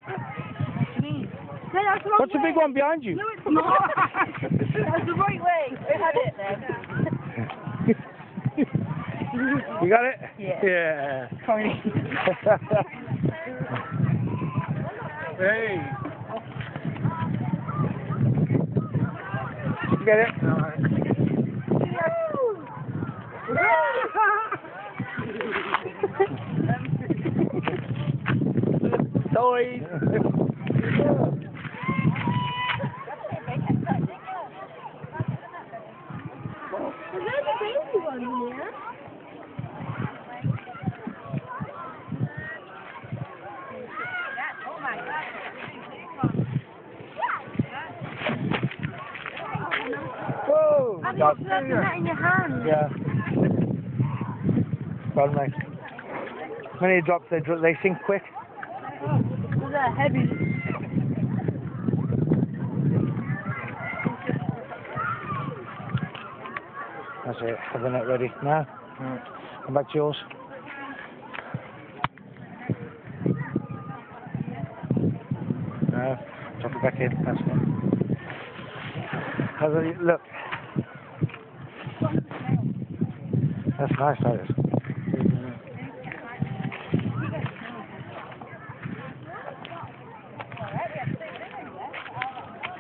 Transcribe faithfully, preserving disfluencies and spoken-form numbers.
What's the big one behind you? No, it's not. That's the right way. We had it then. You got it? Yeah. Yeah. Tiny. Hey. Did you get it? No. Toys. Whoa! Have you got that in your hand? Yeah. Well, nice. When you drop, they dro- they sink quick. Oh, they're heavy. That's it. Have the net ready now. Mm. Come back to yours. No, drop it back in. That's it. How's it look? That's nice, that is.